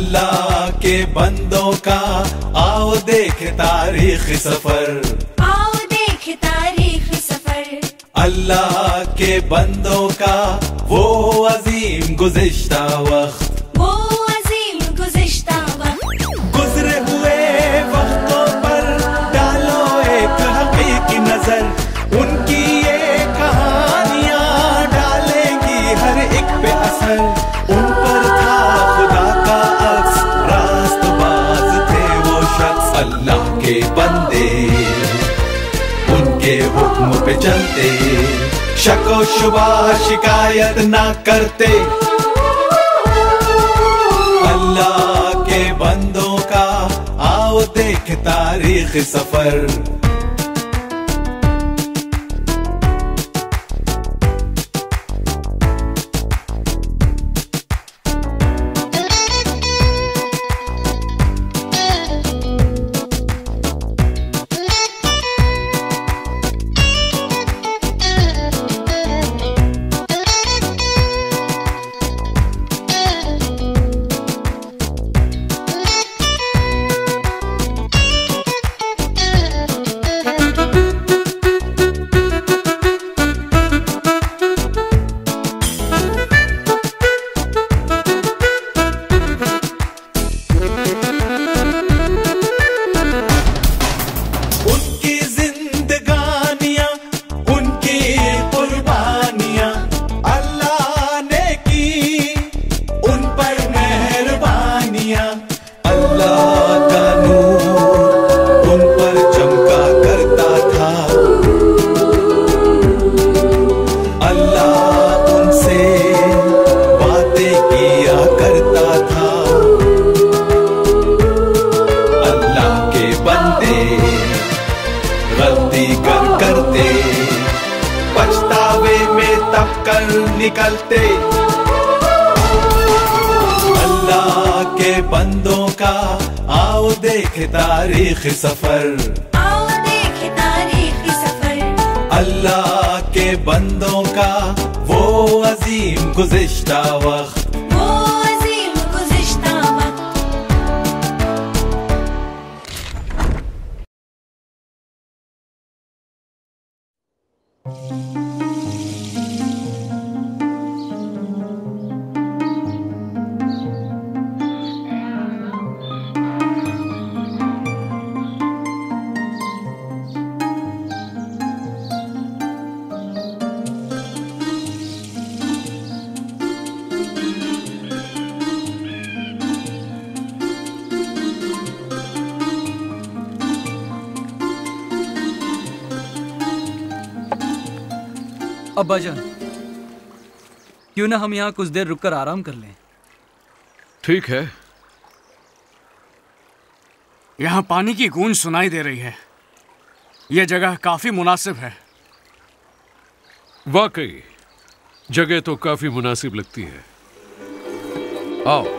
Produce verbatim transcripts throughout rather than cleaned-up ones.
अल्लाह के बंदों का आओ देख तारीख सफर, आओ देख तारीख सफर। अल्लाह के बंदों का वो अजीम गुज़िश्ता वक्त, वो अजीम गुज़िश्ता वक्त। गुजरे हुए वक्तों पर डालो एक हकीकी नजर, उनकी ये कहानियां डालेंगी हर एक पे असर। उन पर था खुदा का अक्स, रास्तबाज थे वो शख्स। अल्लाह के बंदे उनके हुक्म पे चलते, शको शुबा शिकायत ना करते। अल्लाह के बंदों का आओ देख तारीख सफर। निकलते अल्लाह के बंदों का आओ देख तारीख सफर, आओ देख तारीख सफर। अल्लाह के बंदों का वो अजीम गुज़िश्ता वक्त, वो अजीम गुज़िश्ता वक्त। अब्बाजान, क्यों ना हम यहाँ कुछ देर रुककर आराम कर लें? ठीक है। यहाँ पानी की गूंज सुनाई दे रही है। यह जगह काफी मुनासिब है। वाकई जगह तो काफी मुनासिब लगती है। आओ।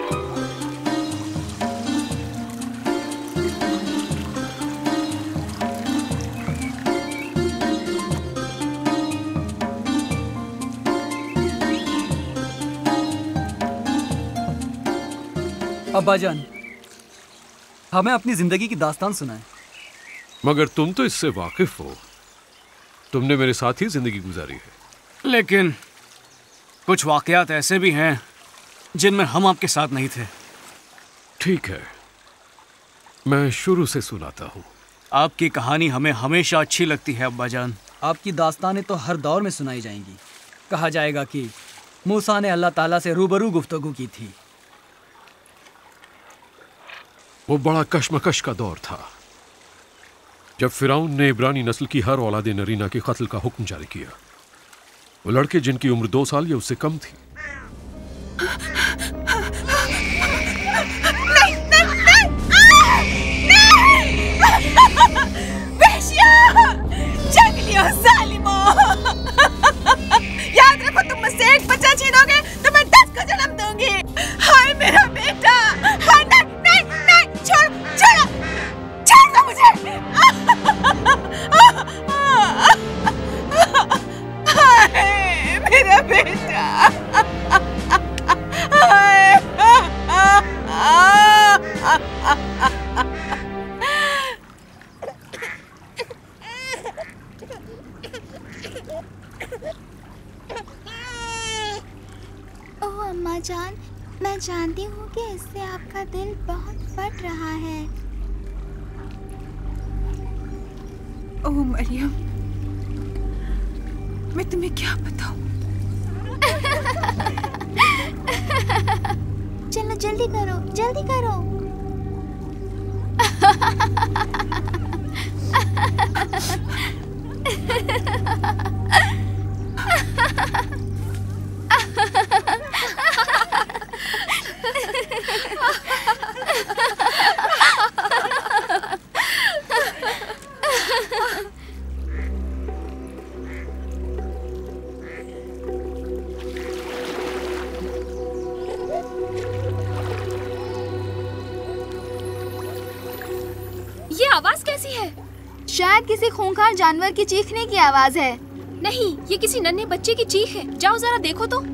अब्बाजान, हमें अपनी जिंदगी की दास्तान सुनाएं। मगर तुम तो इससे वाकिफ हो, तुमने मेरे साथ ही जिंदगी गुजारी है। लेकिन कुछ वाकयात ऐसे भी हैं जिनमें हम आपके साथ नहीं थे। ठीक है, मैं शुरू से सुनाता हूँ। आपकी कहानी हमें हमेशा अच्छी लगती है अब्बाजान। आपकी दास्तानें तो हर दौर में सुनाई जाएंगी। कहा जाएगा कि मूसा ने अल्लाह ताला से रूबरू गुफ्तगू की थी। वो बड़ा कश्मकश का दौर था जब फिरौन ने इब्रानी नस्ल की हर औलाद नरीना के कत्ल का हुक्म जारी किया। वो लड़के जिनकी उम्र दो साल या उससे कम थी। नहीं, नहीं, नहीं, जंगलियों जालिमों, याद रखो तुम मुझसे एक बच्चा छीनोगे तो मैं दस को जन्म दूंगी। हाय मेरा बेटा, हाय नहीं, नहीं, नहीं, छोड़, छोड़, छोड़ दो मुझे। हाय मेरा बेटा, हाय, जानती हूँ कि इससे आपका दिल बहुत फट रहा है। ओह मरियम, मैं तुम्हें क्या बताऊं? चलो जल्दी करो, जल्दी करो। ये आवाज कैसी है? शायद किसी खूंखार जानवर की चीखने की आवाज है। नहीं, ये किसी नन्हे बच्चे की चीख है। जाओ जरा देखो तो।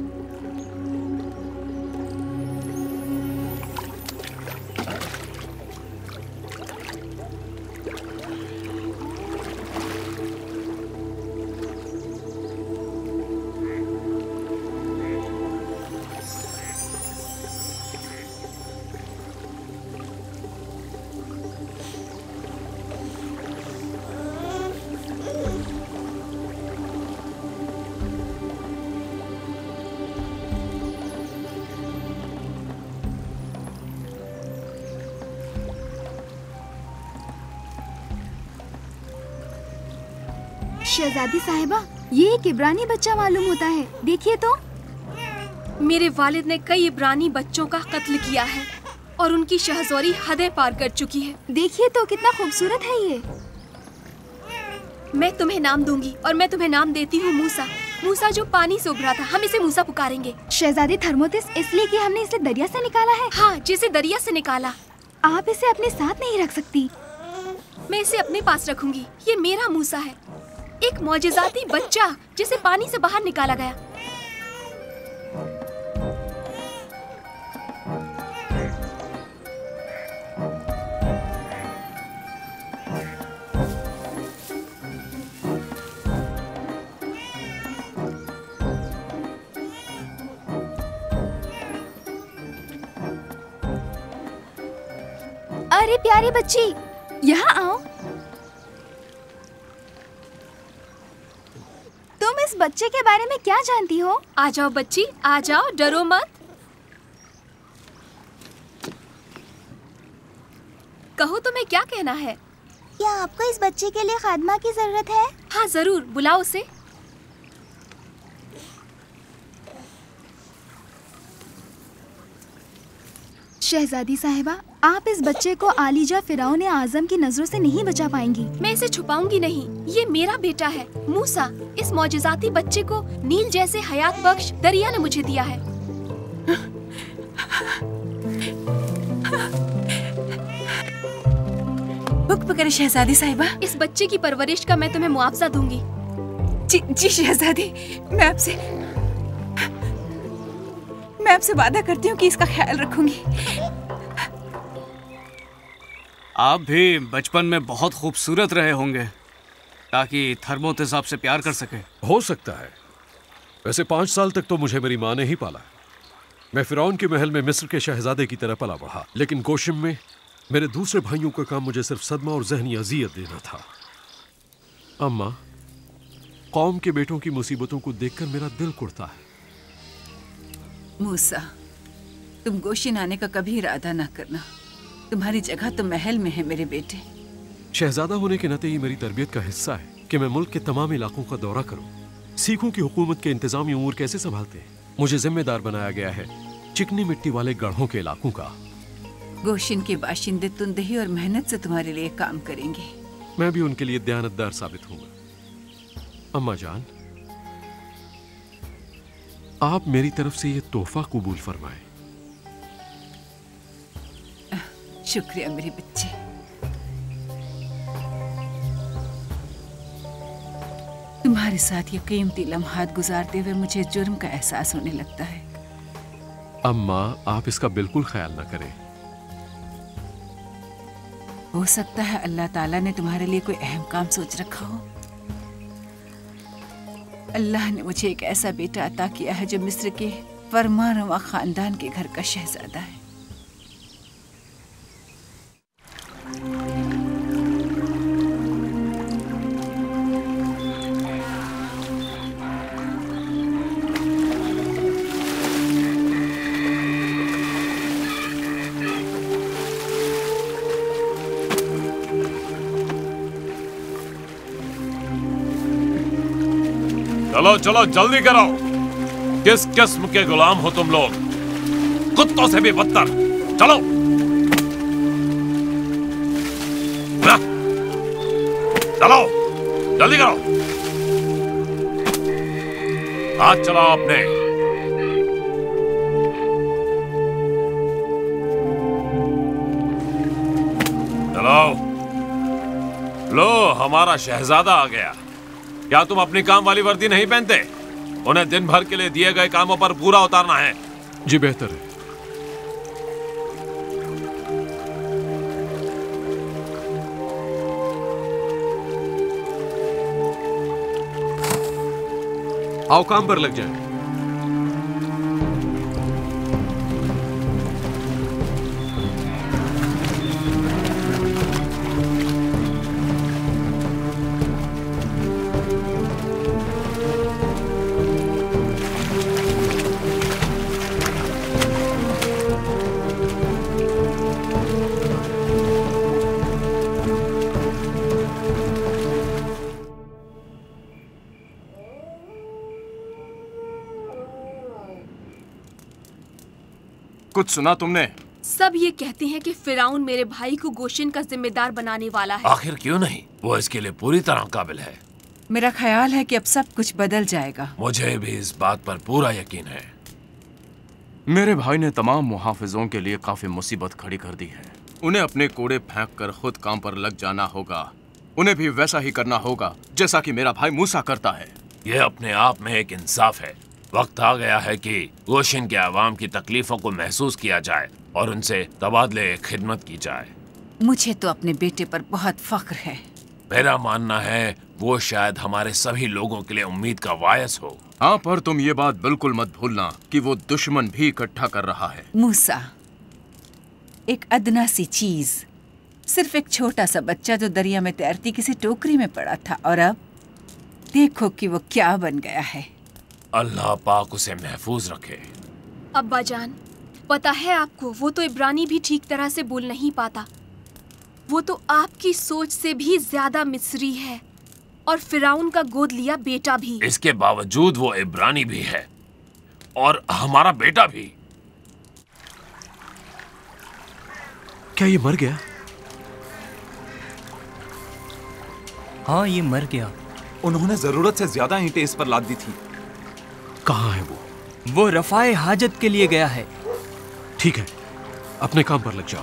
शहजादी साहिबा, ये एक इब्रानी बच्चा मालूम होता है। देखिए तो। मेरे वालिद ने कई इब्रानी बच्चों का कत्ल किया है और उनकी शहज़ोरी हदें पार कर चुकी है। देखिए तो कितना खूबसूरत है ये। मैं तुम्हें नाम दूंगी और मैं तुम्हें नाम देती हूँ मूसा। मूसा जो पानी से उभरा था, हम इसे मूसा पुकारेंगे। शहजादी थर्मोतिस, इसलिए कि हमने इसे दरिया से निकाला है। हाँ, जिसे दरिया से निकाला। आप इसे अपने साथ नहीं रख सकती। मैं इसे अपने पास रखूंगी। ये मेरा मूसा है, एक मौजिज़ाती बच्चा जिसे पानी से बाहर निकाला गया। अरे प्यारी बच्ची, यहाँ आओ। तुम इस बच्चे के बारे में क्या जानती हो? आ जाओ बच्ची, आ जाओ, डरो मत। कहो तुम्हें क्या कहना है? क्या आपको इस बच्चे के लिए खादमा की जरूरत है? हाँ जरूर, बुलाओ उसे। शहजादी साहिबा, आप इस बच्चे को आलिजा फिरौन आजम की नजरों से नहीं बचा पाएंगी। मैं इसे छुपाऊंगी नहीं। ये मेरा बेटा है मूसा। इस मौजिज़ाती बच्चे को नील जैसे हयात बख्श दरिया ने मुझे दिया है। हुक्म करे शहजादी साहिबा। इस बच्चे की परवरिश का मैं तुम्हें मुआवजा दूंगी। जी जी शहजादी, मैं आपसे मैं आपसे वादा करती हूँ कि इसका ख्याल रखूंगी। आप भी बचपन में बहुत खूबसूरत रहे होंगे ताकि थर्मोतिस आपसे प्यार कर सके। हो सकता है। वैसे पाँच साल तक तो मुझे मेरी माँ ने ही पाला। मैं फिरौन के महल में मिस्र के शहजादे की तरह पला बढ़ा, लेकिन गोशिम में मेरे दूसरे भाइयों का काम मुझे सिर्फ सदमा और जहनी अजियत देना था। अम्मा, कौम के बेटों की मुसीबतों को देखकर मेरा दिल कुड़ता है। मूसा, तुम गोशिन आने का कभी इरादा ना करना। तुम्हारी जगह तो महल में है मेरे बेटे। शहजादा होने के नाते ये मेरी तरबियत का हिस्सा है कि मैं मुल्क के तमाम इलाकों का दौरा करूं, सीखूं कि हुकूमत के इंतजामी उमूर कैसे संभालते हैं। मुझे जिम्मेदार बनाया गया है चिकनी मिट्टी वाले गढ़ों के इलाकों का। गोशिन के बाशिंदे तुंदही और मेहनत से तुम्हारे लिए काम करेंगे। मैं भी उनके लिए दयानतदार साबित होऊंगा। अम्मा जान, आप मेरी तरफ से ये तोहफा कबूल फरमाएं। शुक्रिया मेरी बच्ची। तुम्हारे साथ ये कीमती लम्हात गुजारते हुए मुझे जुर्म का एहसास होने लगता है। अम्मा, आप इसका बिल्कुल ख्याल ना करें। हो सकता है अल्लाह ताला ने तुम्हारे लिए कोई अहम काम सोच रखा हो। अल्लाह ने मुझे एक ऐसा बेटा अता किया है जो मिस्र के फरमानवा खानदान के घर का शहजादा है। चलो चलो जल्दी करो। किस किस्म के गुलाम हो तुम लोग? कुत्तों से भी बदतर। चलो ना। चलो जल्दी करो। हाथ चलाओ अपने। चलो लो, हमारा शहजादा आ गया। क्या तुम अपनी काम वाली वर्दी नहीं पहनते? उन्हें दिन भर के लिए दिए गए कामों पर पूरा उतारना है। जी बेहतर है। आओ काम पर लग जाए। कुछ सुना तुमने? सब ये कहते हैं कि फिराउन मेरे भाई को गोशन का जिम्मेदार बनाने वाला है। आखिर क्यों नहीं? वो इसके लिए पूरी तरह काबिल है। मेरा ख्याल है कि अब सब कुछ बदल जाएगा। मुझे भी इस बात पर पूरा यकीन है। मेरे भाई ने तमाम मुहाफिजों के लिए काफी मुसीबत खड़ी कर दी है। उन्हें अपने कोड़े फेंक कर खुद काम पर लग जाना होगा। उन्हें भी वैसा ही करना होगा जैसा कि मेरा भाई मूसा करता है। यह अपने आप में एक इंसाफ है। वक्त आ गया है कि गोशन के आवाम की तकलीफों को महसूस किया जाए और उनसे तबादले खिदमत की जाए। मुझे तो अपने बेटे पर बहुत फख्र है। मेरा मानना है वो शायद हमारे सभी लोगों के लिए उम्मीद का वायस हो। हाँ, पर तुम ये बात बिल्कुल मत भूलना कि वो दुश्मन भी इकट्ठा कर रहा है। मूसा एक अदना सी चीज, सिर्फ एक छोटा सा बच्चा जो दरिया में तैरती किसी टोकरी में पड़ा था, और अब देखो कि वो क्या बन गया है। अल्लाह पाक उसे महफूज रखे। अब्बा जान, पता है आपको, वो तो इब्रानी भी ठीक तरह से बोल नहीं पाता। वो तो आपकी सोच से भी ज्यादा मिस्री है, और फिराउन का गोद लिया बेटा भी। इसके बावजूद वो इब्रानी भी है और हमारा बेटा भी। क्या ये मर गया? हाँ, ये मर गया। उन्होंने जरूरत से ज्यादा ईंटें इस पर लाद दी थी। कहाँ है वो? वो रफाए हाजत के लिए गया है। ठीक है, अपने काम पर लग जाओ।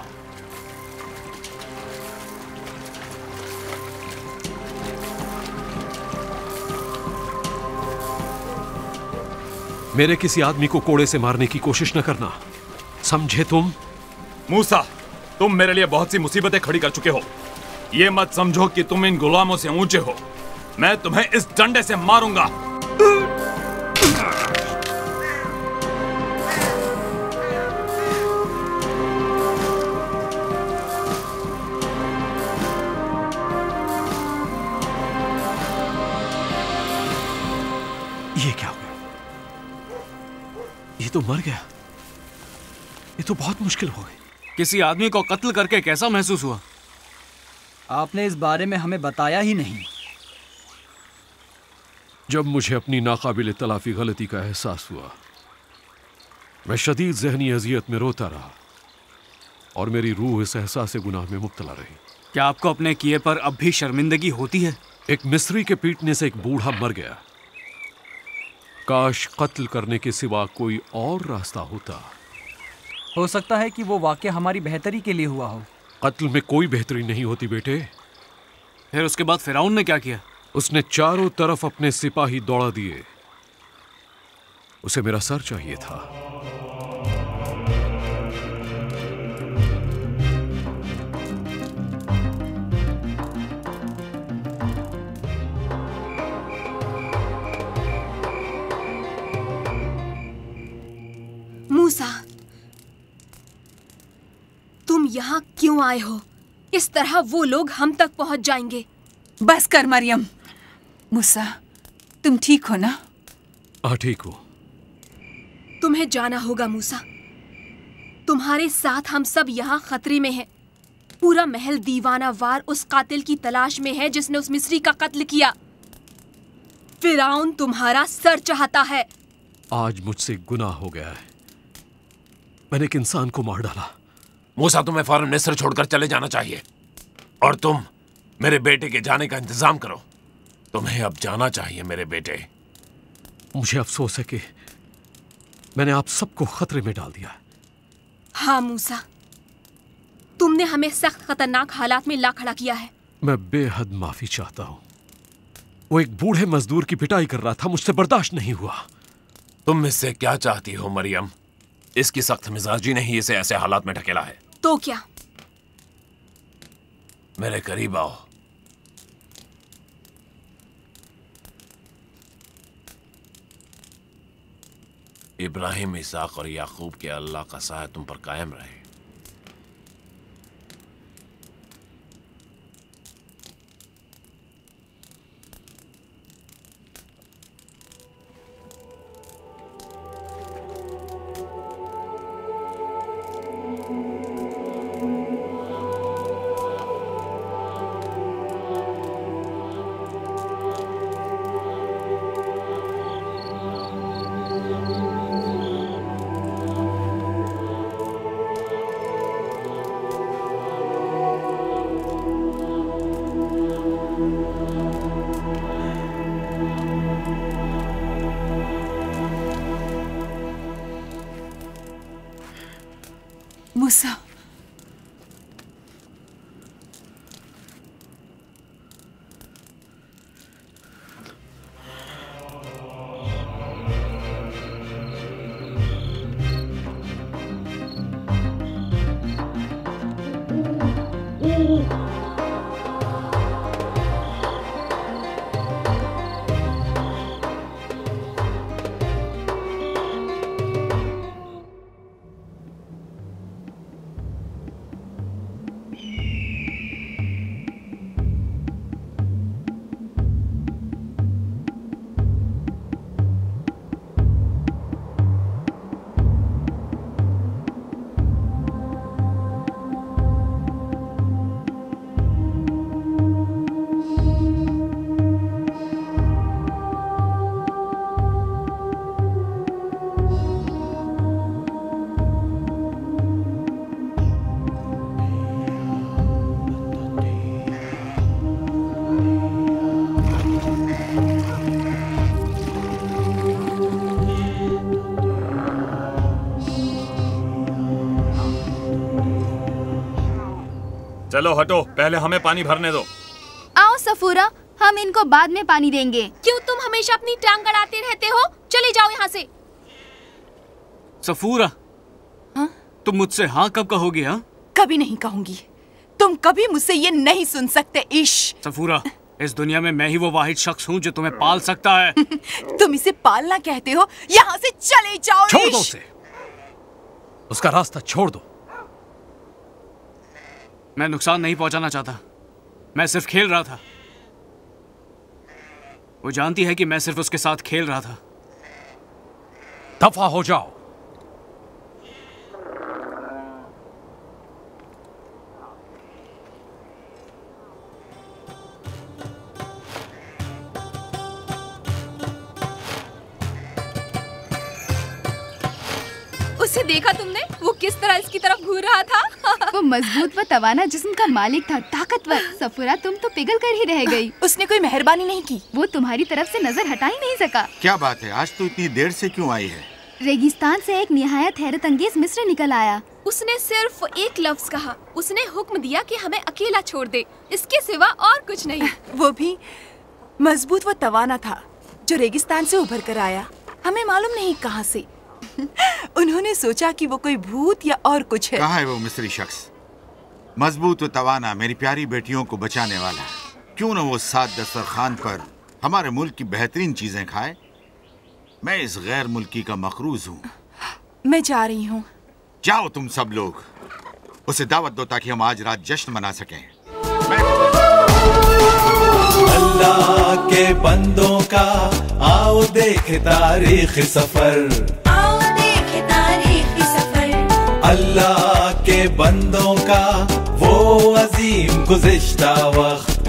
मेरे किसी आदमी को कोड़े से मारने की कोशिश न करना, समझे तुम? मूसा, तुम मेरे लिए बहुत सी मुसीबतें खड़ी कर चुके हो। ये मत समझो कि तुम इन गुलामों से ऊंचे हो। मैं तुम्हें इस डंडे से मारूंगा। ये क्या हो गया? ये तो मर गया। ये तो बहुत मुश्किल हो गई। किसी आदमी को कत्ल करके कैसा महसूस हुआ? आपने इस बारे में हमें बताया ही नहीं। जब मुझे अपनी नाकाबिल तलाफी गलती का एहसास हुआ, मैं शदीद जहनी अजियत में रोता रहा और मेरी रूह इस एहसास गुनाह में मुब्तला रही। क्या आपको अपने किए पर अब भी शर्मिंदगी होती है? एक मिस्री के पीटने से एक बूढ़ा मर गया। काश कत्ल करने के सिवा कोई और रास्ता होता। हो सकता है कि वो वाक़या हमारी बेहतरी के लिए हुआ हो। कत्ल में कोई बेहतरी नहीं होती बेटे। फिर उसके बाद फिरौन ने क्या किया? उसने चारों तरफ अपने सिपाही दौड़ा दिए। उसे मेरा सर चाहिए था। यहाँ क्यों आए हो? इस तरह वो लोग हम तक पहुँच जाएंगे। बस कर मरियम। मूसा, तुम ठीक हो ना? हाँ ठीक हो। तुम्हें जाना होगा मूसा। तुम्हारे साथ हम सब यहाँ खतरे में हैं। पूरा महल दीवाना वार उस कातिल की तलाश में है जिसने उस मिस्री का कत्ल किया। फिरौन तुम्हारा सर चाहता है। आज मुझसे गुनाह हो गया है। मैंने एक इंसान को मार डाला। मूसा, तुम्हें फौरन मिस्र छोड़कर चले जाना चाहिए और तुम मेरे बेटे के जाने का इंतजाम करो। तुम्हें अब जाना चाहिए मेरे बेटे। मुझे अफसोस है कि मैंने आप सबको खतरे में डाल दिया। हाँ मूसा, तुमने हमें सख्त खतरनाक हालात में ला खड़ा किया है। मैं बेहद माफी चाहता हूँ। वो एक बूढ़े मजदूर की पिटाई कर रहा था, मुझसे बर्दाश्त नहीं हुआ। तुम मुझसे क्या चाहती हो मरियम? इसकी सख्त मिजाजी ने ही इसे ऐसे हालात में ढकेला है। तो क्या? मेरे करीब आओ। इब्राहिम, इसाक और याकूब के अल्लाह का साया तुम पर कायम रहे। मूसा, चलो हटो, पहले हमें पानी भरने दो। आओ सफूरा, हम इनको बाद में पानी देंगे। क्यों तुम हमेशा अपनी टांग गड़ाते रहते हो? चले जाओ यहाँ से। सफूरा, हाँ? तुम मुझसे हाँ कब कहोगी? हाँ, कभी नहीं कहूंगी। तुम कभी मुझसे ये नहीं सुन सकते। इश सफूरा, इस दुनिया में मैं ही वो वाहिद शख्स हूँ जो तुम्हें पाल सकता है। तुम इसे पालना कहते हो? यहाँ से चले जाओ। छोड़ दो उसे, उसका रास्ता छोड़ दो। मैं नुकसान नहीं पहुंचाना चाहता, मैं सिर्फ खेल रहा था। वो जानती है कि मैं सिर्फ उसके साथ खेल रहा था। दफा हो जाओ। उसे देखा तुमने? वो किस तरह इसकी तरफ घूर रहा था। वो मजबूत व तवाना जिस्म का मालिक था, ताकतवर। सफूरा, तुम तो पिघल कर ही रह गई। उसने कोई मेहरबानी नहीं की। वो तुम्हारी तरफ से नजर हटा ही नहीं सका। क्या बात है, आज तो इतनी देर से क्यों आई है? रेगिस्तान से एक निहायत हैरत अंगेज मिस्र निकल आया। उसने सिर्फ एक लफ्ज कहा। उसने हुक्म दिया कि हमें अकेला छोड़ दे, इसके सिवा और कुछ नहीं। वो भी मजबूत व तवाना था जो रेगिस्तान से उभर कर आया। हमें मालूम नहीं कहाँ से। उन्होंने सोचा कि वो कोई भूत या और कुछ है। कहाँ है वो मिस्री शख्स? मजबूत व तवाना, मेरी प्यारी बेटियों को बचाने वाला। क्यों न वो सात दस्तरखान पर हमारे मुल्क की बेहतरीन चीजें खाए। मैं इस गैर मुल्की का मखरूज हूँ। मैं जा रही हूँ। जाओ तुम सब लोग। उसे दावत दो ताकि हम आज रात जश्न मना सकें। अल्लाह के बंदों का आओ देखे तारीख सफर, आओ देखे तारीख सफर। अल्लाह के बंदों का वो अजीम गुज़िश्ता वक्त,